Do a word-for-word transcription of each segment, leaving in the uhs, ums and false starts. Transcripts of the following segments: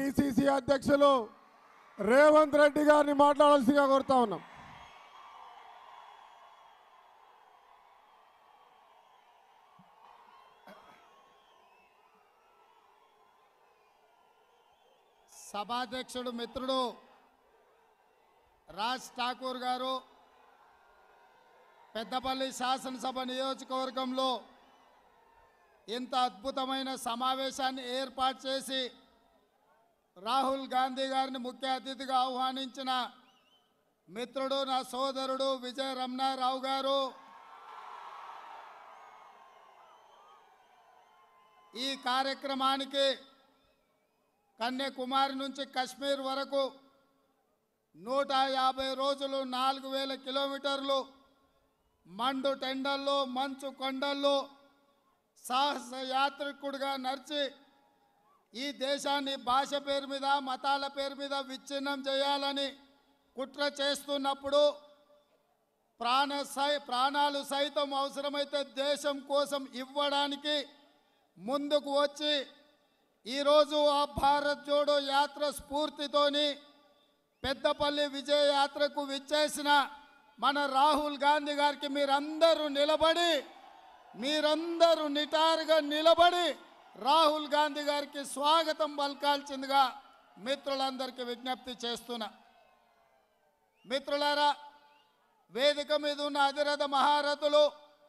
PCC అధ్యక్షులు రేవంత్ రెడ్డి గారిని మాట్లాడాల్సిందిగా కోరుతా ఉన్నాం. సభాధ్యక్షుడు మిత్రుడు రాజ్ ఠాకూర్ గారు పెద్దపల్లి శాసనసభ నియోజకవర్గంలో ఇంత అద్భుతమైన సమావేశాన్ని ఏర్పాటు చేసి రాహుల్ గాంధీ గారిని ముఖ్య అతిథిగా ఆహ్వానించిన మిత్రుడు నా సోదరుడు విజయ రమణారావు గారు, ఈ కార్యక్రమానికి కన్యాకుమారి నుంచి కశ్మీర్ వరకు నూట యాభై రోజులు నాలుగు వేల కిలోమీటర్లు మండు టెండల్లో మంచు కొండల్లో సాహస యాత్రికుడిగా నడిచి ఈ దేశాన్ని భాష పేరు మీద మతాల పేరు మీద విచ్ఛిన్నం చేయాలని కుట్ర చేస్తున్నప్పుడు ప్రాణ సై ప్రాణాలు సైతం అవసరమైతే దేశం కోసం ఇవ్వడానికి ముందుకు వచ్చి ఈరోజు ఆ భారత్ జోడో యాత్ర స్ఫూర్తితోని పెద్దపల్లి విజయ యాత్రకు విచ్చేసిన మన రాహుల్ గాంధీ గారికి మీరందరూ నిలబడి మీరందరూ నిటారుగా నిలబడి రాహుల్ గాంధీ గారికి స్వాగతం పలకాల్సిందిగా మిత్రులందరికీ విజ్ఞప్తి చేస్తున్నా. మిత్రులారా, వేదిక మీద ఉన్న అధిరథ మహారథులు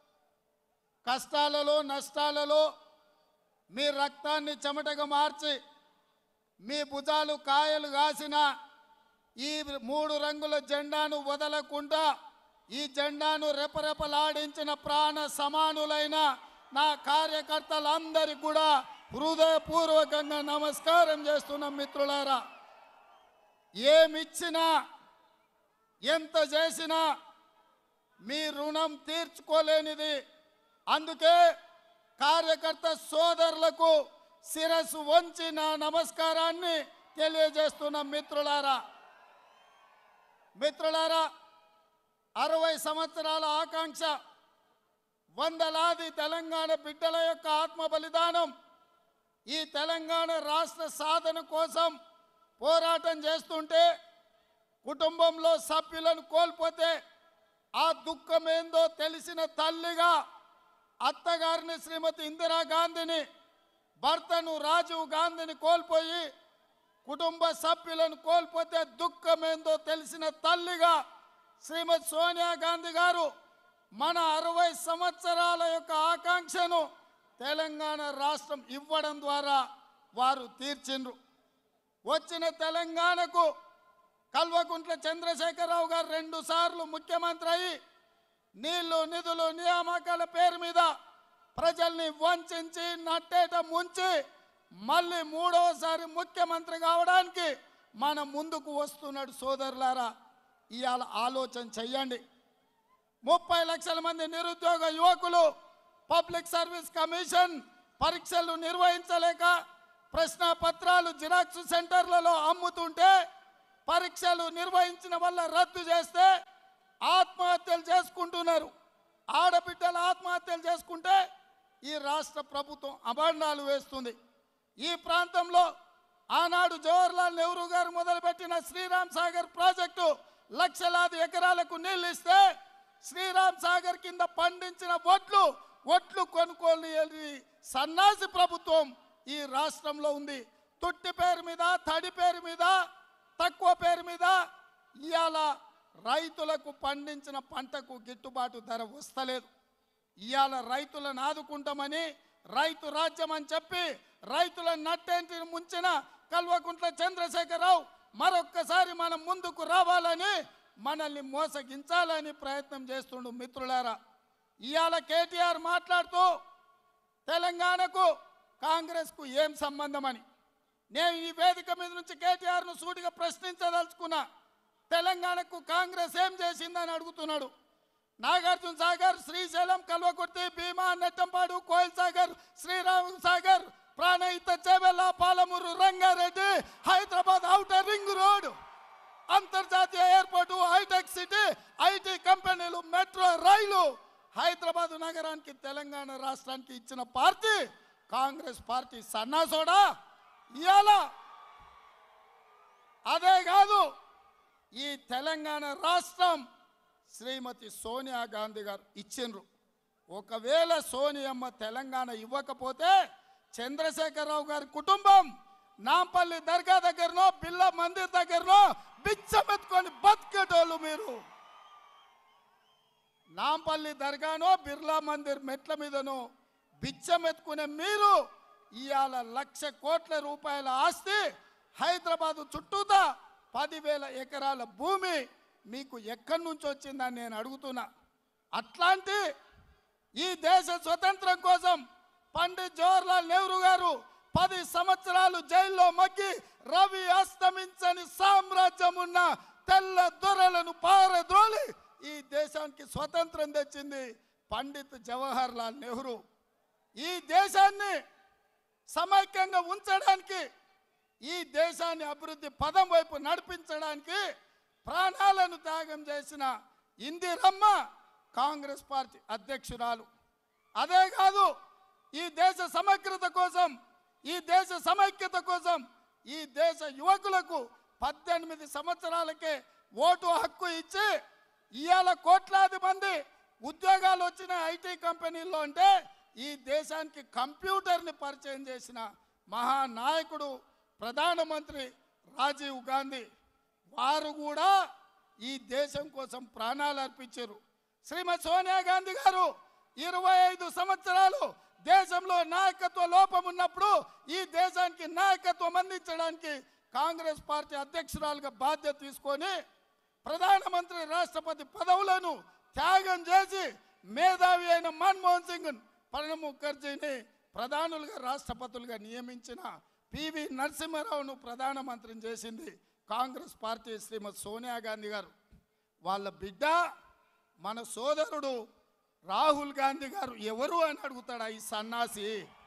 కష్టాలలో నష్టాలలో మీ రక్తాన్ని చెమటగా మార్చి మీ భుజాలు కాయలు కాసిన ఈ మూడు రంగుల జెండాను వదలకుండా ఈ జెండాను రెపరెపలాడించిన ప్రాణ సమానులైన నా కార్యకర్తలందరికీ కూడా హృదయపూర్వకంగా నమస్కారం చేస్తున్నాం. మిత్రులారా, ఏమిచ్చినా ఎంత చేసినా మీ రుణం తీర్చుకోలేనిది. అందుకే కార్యకర్త సోదరులకు శిరస్సు వంచి నా నమస్కారాన్ని తెలియజేస్తున్నాం. మిత్రులారా మిత్రులారా అరవై సంవత్సరాల ఆకాంక్ష, వందలాది తెలంగాణ బిడ్డల యొక్క ఆత్మ బలిదానం, ఈ తెలంగాణ రాష్ట్ర సాధన కోసం పోరాటం చేస్తుంటే కుటుంబంలో సభ్యులను కోల్పోతే ఆ దుఃఖం ఏందో తెలిసిన తల్లిగా అత్తగారిని శ్రీమతి ఇందిరాగాంధీని, భర్తను రాజీవ్ గాంధీని కోల్పోయి కుటుంబ సభ్యులను కోల్పోతే దుఃఖమేందో తెలిసిన తల్లిగా శ్రీమతి సోనియా గాంధీ గారు మన అరవై సంవత్సరాల యొక్క ఆకాంక్షను తెలంగాణ రాష్ట్రం ఇవ్వడం ద్వారా వారు తీర్చిండ్రు. వచ్చిన తెలంగాణకు కల్వకుంట్ల చంద్రశేఖరరావు గారు రెండు సార్లు ముఖ్యమంత్రి అయ్యి నీళ్లు నిధులు నియామకాల పేరు మీద ప్రజల్ని వంచి నట్టేట ముంచి మళ్ళీ మూడవసారి ముఖ్యమంత్రి కావడానికి మన ముందుకు వస్తున్నాడు. సోదరులారా, ఇవాళ ఆలోచన చెయ్యండి. ముప్పై లక్షల మంది నిరుద్యోగ యువకులు పబ్లిక్ సర్వీస్ కమిషన్ పరీక్షలు నిర్వహించలేక ప్రశ్న పత్రాలు జిరాక్స్ సెంటర్లలో అమ్ముతుంటే పరీక్షలు నిర్వహించిన వల్ల రద్దు చేస్తే ఆత్మహత్యలు చేసుకుంటున్నారు. ఆడబిడ్డలు ఆత్మహత్యలు చేసుకుంటే ఈ రాష్ట్ర ప్రభుత్వం అభండాలు వేస్తుంది. ఈ ప్రాంతంలో ఆనాడు జవహర్లాల్ నెహ్రూ గారు మొదలుపెట్టిన శ్రీరామ్ సాగర్ ప్రాజెక్టు లక్షలాది ఎకరాలకు నీళ్ళు ఇస్తే శ్రీరామ్ సాగర్ కింద పండించిన వడ్లు వడ్లు కొనుక్కోని సన్నాసి ప్రభుత్వం ఈ రాష్ట్రంలో ఉంది. తొట్టి పేరు మీద, తడి పేరు మీద, తక్కువ పేరు మీద ఇవాళ రైతులకు పండించిన పంటకు గిట్టుబాటు ధర వస్తలేదు. ఇవాళ రైతులను ఆదుకుంటామని రైతు రాజ్యం అని చెప్పి రైతులను నట్టేంటిని ముంచిన కల్వకుంట్ల చంద్రశేఖరరావు మరొక్కసారి మనం ముందుకు రావాలని మనల్ని మోసగించాలని ప్రయత్నం చేస్తుండు. మిత్రులారా, ఇవాళ కేటీఆర్ మాట్లాడుతూ తెలంగాణకు కాంగ్రెస్కు ఏం సంబంధం అని నేను ఈ వేదిక మీద నుంచి కేటీఆర్ను సూటిగా ప్రశ్నించదలుచుకున్నా. తెలంగాణకు కాంగ్రెస్ ఏం చేసిందని అడుగుతున్నాడు. Nagarjuna Sagar, Srisailam, Kalwakurthy, Bhima, Nettempadu, Koil Sagar, Sriram Sagar, Pranahita Chevella, Palamuru, Rangareddy, Hyderabad outer ring road, అంతర్జాతీయ ఎయిర్పోర్టు, హైటెక్ సిటీ, ఐటీ కంపెనీలు, మెట్రో రైలు హైదరాబాద్ నగరానికి తెలంగాణ రాష్ట్రానికి ఇచ్చిన పార్టీ కాంగ్రెస్ పార్టీ. సన్నాసోడా ఇవాళ అదే కాదు, ఈ తెలంగాణ రాష్ట్రం శ్రీమతి సోనియా గాంధీ గారు ఇచ్చిండ్రు. ఒకవేళ సోనియమ్మ తెలంగాణ ఇవ్వకపోతే చంద్రశేఖరరావు గారి కుటుంబం నాంపల్లి దర్గా దగ్గరనో బిర్లా మందిర్ దగ్గరనో బిచ్చమెత్తుకొని బతికేటోళ్ళు మీరు. నాంపల్లి దర్గానో బిర్లా మందిర్ మెట్ల మీదనో బిచ్చమెత్తుకునే మీరు ఇవాళ లక్ష కోట్ల రూపాయల ఆస్తి, హైదరాబాదు చుట్టూతా పదివేల ఎకరాల భూమి మీకు ఎక్కడి నుంచి వచ్చిందని నేను అడుగుతున్నా. అట్లాంటి ఈ దేశ స్వతంత్రం కోసం పండిత్ జవహర్లాల్ నెహ్రూ గారు పది సంవత్సరాలు జైల్లో మగ్గి రవి అస్తమించని సామ్రాజ్యం ఉన్న తెల్ల దొరలను పారద్రోలి ఈ దేశానికి స్వతంత్రం తెచ్చింది పండిత్ జవహర్లాల్ నెహ్రూ. ఈ దేశాన్ని సమైక్యంగా ఉంచడానికి, ఈ దేశాన్ని అభివృద్ధి పదం వైపు నడిపించడానికి ప్రాణాలను త్యాగం చేసిన ఇందిరమ్మ కాంగ్రెస్ పార్టీ అధ్యక్షురాలు. అదే కాదు, ఈ దేశ సమగ్రత కోసం, ఈ దేశ సమైక్యత కోసం, ఈ దేశ యువకులకు పద్దెనిమిది సంవత్సరాలకే ఓటు హక్కు ఇచ్చి ఇవాళ కోట్లాది మంది ఉద్యోగాలు వచ్చిన ఐటీ కంపెనీల్లో అంటే ఈ దేశానికి కంప్యూటర్ని పరిచయం చేసిన మహానాయకుడు ప్రధానమంత్రి రాజీవ్ గాంధీ. వారు కూడా ఈ దేశం కోసం ప్రాణాలు అర్పించారు. శ్రీమతి సోనియా గాంధీ గారు ఇరవై ఐదు సంవత్సరాలు దేశంలో నాయకత్వ లోపం ఉన్నప్పుడు ఈ దేశానికి నాయకత్వం అందించడానికి కాంగ్రెస్ పార్టీ అధ్యక్షురాలుగా బాధ్యత తీసుకొని ప్రధానమంత్రి రాష్ట్రపతి పదవులను త్యాగం చేసి మేధావి అయిన మన్మోహన్ సింగ్, ప్రణబ్ ముఖర్జీని ప్రధానులుగా రాష్ట్రపతులుగా నియమించిన పివి నరసింహారావును ప్రధానమంత్రిని చేసింది కాంగ్రెస్ పార్టీ శ్రీమతి సోనియా గాంధీ గారు. వాళ్ళ బిడ్డ మన సోదరుడు రాహుల్ గాంధీ గారు ఎవరు అని అడుగుతాడా ఈ సన్నాసి?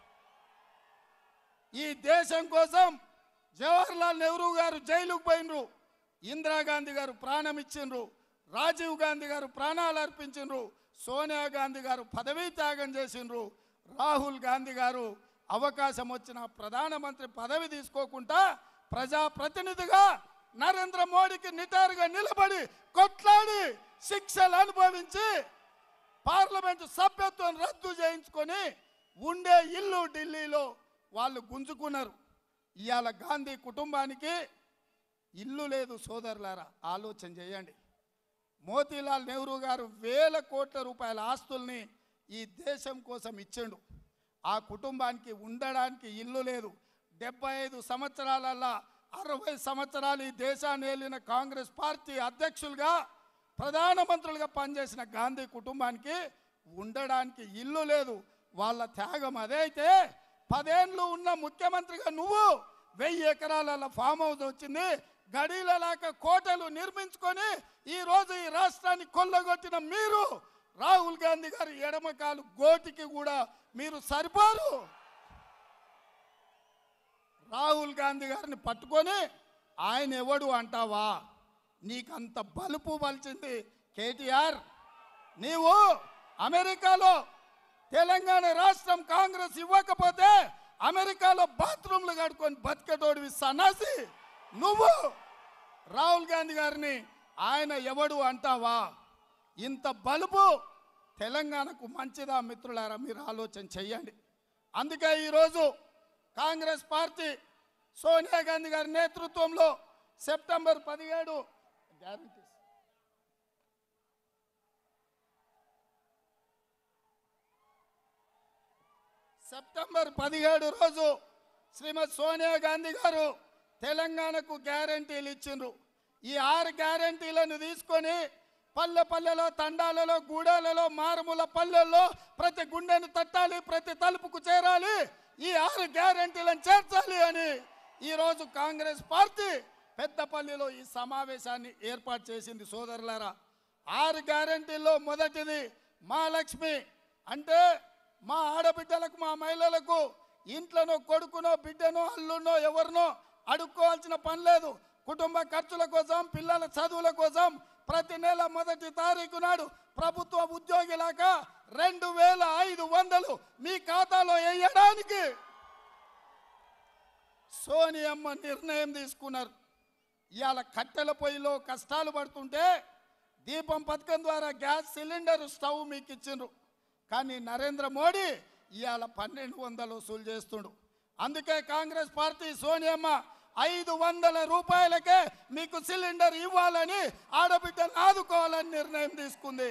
ఈ దేశం కోసం జవహర్లాల్ నెహ్రూ గారు జైలుకు పోయినరు, ఇందిరాగాంధీ గారు ప్రాణం ఇచ్చిండ్రు, రాజీవ్ గాంధీ గారు ప్రాణాలు అర్పించిండ్రు, సోనియా గాంధీ గారు పదవీ త్యాగం చేసిండ్రు. రాహుల్ గాంధీ గారు అవకాశం వచ్చిన ప్రధానమంత్రి పదవి తీసుకోకుండా ప్రజాప్రతినిధిగా నరేంద్ర మోడీకి నిటారుగా నిలబడి కొట్లాడి శిక్షలు అనుభవించి పార్లమెంటు సభ్యత్వం రద్దు చేయించుకొని ఉండే ఇల్లు ఢిల్లీలో వాళ్ళు గుంజుకున్నారు. ఇవాళ గాంధీ కుటుంబానికి ఇల్లు లేదు. సోదరులారా, ఆలోచన చేయండి. మోతీలాల్ నెహ్రూ గారు వేల కోట్ల రూపాయల ఆస్తుల్ని ఈ దేశం కోసం ఇచ్చిండు. ఆ కుటుంబానికి ఉండడానికి ఇల్లు లేదు. డెబ్బై ఐదు సంవత్సరాలల్లా అరవై సంవత్సరాలు ఈ దేశాన్ని ఏలిన కాంగ్రెస్ పార్టీ అధ్యక్షులుగా ప్రధానమంత్రులుగా పనిచేసిన గాంధీ కుటుంబానికి ఉండడానికి ఇల్లు లేదు. వాళ్ళ త్యాగం అదే అయితే పదేళ్ళు ఉన్న ముఖ్యమంత్రిగా నువ్వు వెయ్యి ఎకరాల ఫామ్ హౌస్ వచ్చింది, గడీలలాక కోటలు నిర్మించుకొని ఈ రోజు ఈ రాష్ట్రాన్ని కొల్లగొట్టిన మీరు రాహుల్ గాంధీ గారి ఎడమకాలు గోటికి కూడా మీరు సరిపోరు. రాహుల్ గాంధీ గారిని పట్టుకొని ఆయన ఎవడు అంటావా? నీకంత బలుపు బలిచింది కేటీఆర్. నీవు అమెరికాలో తెలంగాణ రాష్ట్రం కాంగ్రెస్ ఇవ్వకపోతే అమెరికాలో బాత్రూమ్లు కడుకొని బతికేటోడివి సన్నాసి నువ్వు. రాహుల్ గాంధీ గారిని ఆయన ఎవడు అంటావా? ఇంత బలుపు తెలంగాణకు మంచిదా? మిత్రులారా, మీరు ఆలోచన చెయ్యండి. అందుకే ఈరోజు కాంగ్రెస్ పార్టీ సోనియా గాంధీ గారి నేతృత్వంలో సెప్టెంబర్ పదిహేడు గ్యారంటీ సెప్టెంబర్ పదిహేడు రోజు శ్రీమతి సోనియా గాంధీ గారు తెలంగాణకు గ్యారంటీలు ఇచ్చిండ్రు. ఈ ఆరు గ్యారంటీలను తీసుకొని పల్లె పల్లెలో, తండాలలో, గూడాలలో, మారుమూల పల్లెల్లో ప్రతి గుండెను తట్టాలి, ప్రతి తలుపుకు చేరాలి, ఈ ఆరు గ్యారంటీలను చేర్చాలి అని ఈరోజు కాంగ్రెస్ పార్టీ పెద్దపల్లిలో ఈ సమావేశాన్ని ఏర్పాటు చేసింది. సోదరులారా, ఆరు గ్యారంటీల్లో మొదటిది మహాలక్ష్మి. అంటే మా ఆడబిడ్డలకు, మా మహిళలకు ఇంట్లోనో కొడుకునో బిడ్డనో అల్లునో ఎవరినో అడుక్కోవాల్సిన పని లేదు. కుటుంబ ఖర్చుల కోసం, పిల్లల చదువుల కోసం ప్రతి నెల మొదటి తారీఖు నాడు ప్రభుత్వ ఉద్యోగిలాగా రెండు వేల ఐదు వందలు మీ ఖాతాలో వేయడానికి సోనియమ్మ నిర్ణయం తీసుకున్నారు. ఇవాళ కట్టెల పొయ్యిలో కష్టాలు పడుతుంటే దీపం పథకం ద్వారా గ్యాస్ సిలిండర్ స్టవ్ మీకు ఇచ్చిండ్రు. కానీ నరేంద్ర మోడీ ఇవాళ పన్నెండు వందలు వసూలు చేస్తుండు. అందుకే కాంగ్రెస్ పార్టీ సోనియమ్మ ఐదు వందల రూపాయలకే మీకు సిలిండర్ ఇవ్వాలని ఆడబిడ్డలు ఆదుకోవాలని నిర్ణయం తీసుకుంది.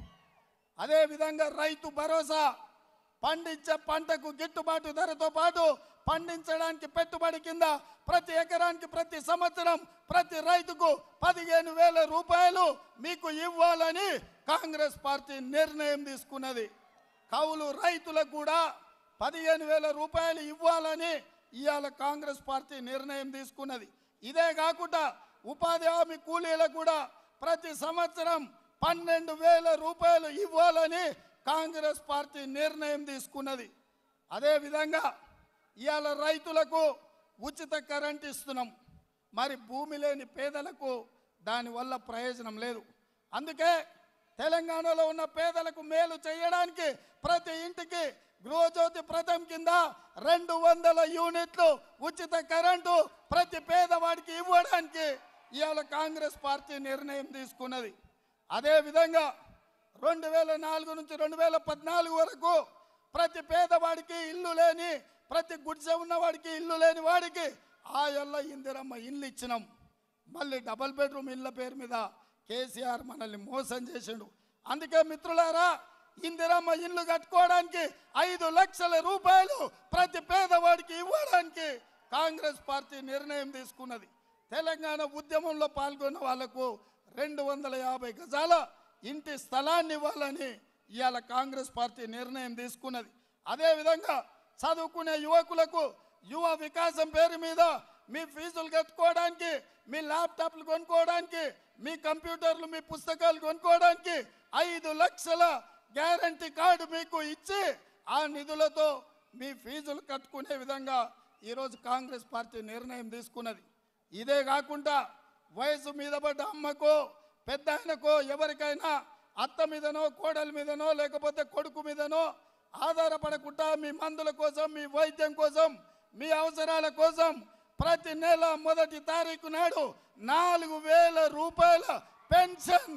అదేవిధంగా రైతు భరోసా, పండించే పంటకు గిట్టుబాటు ధరతో పాటు పండించడానికి పెట్టుబడి కింద ప్రతి ఎకరానికి ప్రతి సంవత్సరం ప్రతి రైతుకు పదిహేను వేల రూపాయలు మీకు ఇవ్వాలని కాంగ్రెస్ పార్టీ నిర్ణయం తీసుకున్నది. కౌలు రైతులకు కూడా పదిహేను వేల రూపాయలు ఇవ్వాలని ఇవాళ కాంగ్రెస్ పార్టీ నిర్ణయం తీసుకున్నది. ఇదే కాకుండా ఉపాధి హామీ కూలీలకు కూడా ప్రతి సంవత్సరం పన్నెండు వేల రూపాయలు ఇవ్వాలని కాంగ్రెస్ పార్టీ నిర్ణయం తీసుకున్నది. అదేవిధంగా ఇవాళ రైతులకు ఉచిత కరెంట్ ఇస్తున్నాం. మరి భూమి లేని పేదలకు దానివల్ల ప్రయోజనం లేదు. అందుకే తెలంగాణలో ఉన్న పేదలకు మేలు చేయడానికి ప్రతి ఇంటికి గృహజ్యోతి పథకం కింద రెండు వందల యూనిట్లు ఉచిత కరెంటు ప్రతి పేదవాడికి ఇవ్వడానికి ఇవాళ కాంగ్రెస్ పార్టీ నిర్ణయం తీసుకున్నది. అదేవిధంగా రెండు వేల నాలుగు నుంచి రెండు వేల పద్నాలుగు వరకు ప్రతి పేదవాడికి ఇల్లు లేని, ప్రతి గుడిసె ఉన్నవాడికి ఇల్లు లేని వాడికి ఆ ఎల్ల ఇందిరమ్మ ఇల్లు ఇచ్చినాం. మళ్ళీ డబుల్ బెడ్రూమ్ ఇళ్ళ పేరు మీద కేసీఆర్ మనల్ని మోసం చేసిండు. అందుకే మిత్రులారా, ఇందిరమ్మ ఇల్లు కట్టుకోవడానికి ఐదు లక్షల రూపాయలు ప్రతి పేదవాడికి ఇవ్వడానికి కాంగ్రెస్ పార్టీ నిర్ణయం తీసుకున్నది. తెలంగాణ ఉద్యమంలో పాల్గొన్న వాళ్లకు రెండు వందల యాభై గజాల ఇంటి స్థలాన్ని ఇవ్వాలని ఇవాళ కాంగ్రెస్ పార్టీ నిర్ణయం తీసుకున్నది. అదేవిధంగా చదువుకునే యువకులకు యువ వికాసం పేరు మీద మీ ఫీజులు కట్టుకోవడానికి, మీ ల్యాప్టాప్లు కొనుక్కోవడానికి, మీ కంప్యూటర్లు, మీ పుస్తకాలు కొనుక్కోవడానికి ఐదు లక్షల గ్యారంటీ కార్డు మీకు ఇచ్చి ఆ నిధులతో మీ ఫీజులు కట్టుకునే విధంగా ఈరోజు కాంగ్రెస్ పార్టీ నిర్ణయం తీసుకున్నది. ఇదే కాకుండా వయసు మీద పడ్డ అమ్మకో పెద్ద ఆయనకో ఎవరికైనా అత్త మీదనో కోడల మీదనో లేకపోతే కొడుకు మీదనో ఆధారపడకుండా మీ మందుల కోసం, మీ వైద్యం కోసం, మీ అవసరాల కోసం ప్రతి నెల మొదటి తారీఖు నాడు నాలుగు వేల రూపాయల పెన్షన్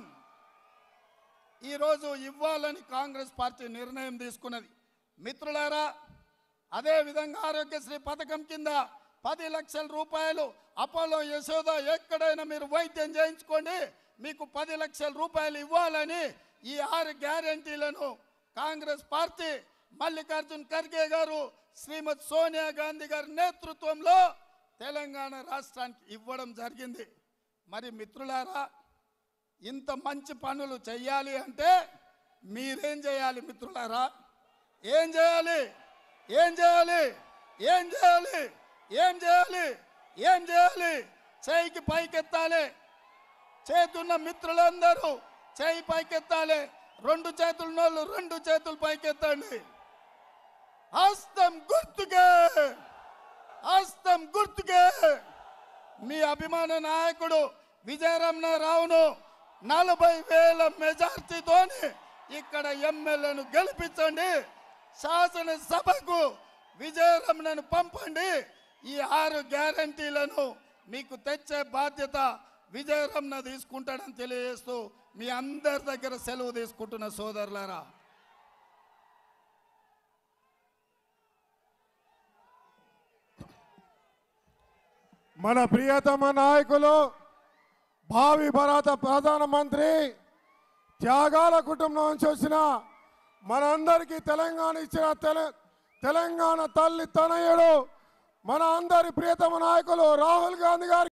ఈరోజు ఇవ్వాలని కాంగ్రెస్ పార్టీ నిర్ణయం తీసుకున్నది. మిత్రులారా, అదేవిధంగా ఆరోగ్యశ్రీ పథకం కింద పది లక్షల రూపాయలు అపోలో యశోద ఎక్కడైనా మీరు వైద్యం చేయించుకోండి, మీకు పది లక్షల రూపాయలు ఇవ్వాలని ఈ ఆరు గ్యారంటీలను కాంగ్రెస్ పార్టీ మల్లికార్జున్ ఖర్గే గారు, శ్రీమతి సోనియా గాంధీ గారి నేతృత్వంలో తెలంగాణ రాష్ట్రానికి ఇవ్వడం జరిగింది. మరి మిత్రులారా, ఇంత మంచి పనులు చేయాలి అంటే మీరేం చేయాలి మిత్రులారా? ఏం చేయాలి? ఏం చేయాలి? ఏం చేయాలి? ఏం చేయాలి? ఏం చేయాలి? చేయికి పైకెత్తాలి. చేతున్న మిత్రులందరూ చేయి పైకెత్తాలి. రెండు చేతులున్నోళ్ళు రెండు చేతులు పైకెత్తండి. హస్తం గుర్తుకే, హస్తం గుర్తుకే. మీ అభిమాన నాయకుడు విజయరమణారావును నలభై వేల మెజార్టీతోని ఇక్కడ ఎమ్మెల్యేను గెలిపించండి. శాసనసభకు విజయరమణను పంపండి. ఈ ఆరు గ్యారంటీలను మీకు తెచ్చే బాధ్యత విజయరమణ తీసుకుంటాడని తెలియజేస్తూ మీ అందరి దగ్గర సెలవు తీసుకుంటున్న సోదరులారా, మన ప్రియతమ నాయకులు భావి భారత ప్రధానమంత్రి త్యాగాల కుటుంబం నుంచి వచ్చిన మనందరికీ తెలంగాణ ఇచ్చిన తెల తెలంగాణ తల్లి తనయుడు మన అందరి ప్రియతమ నాయకులు రాహుల్ గాంధీ గారి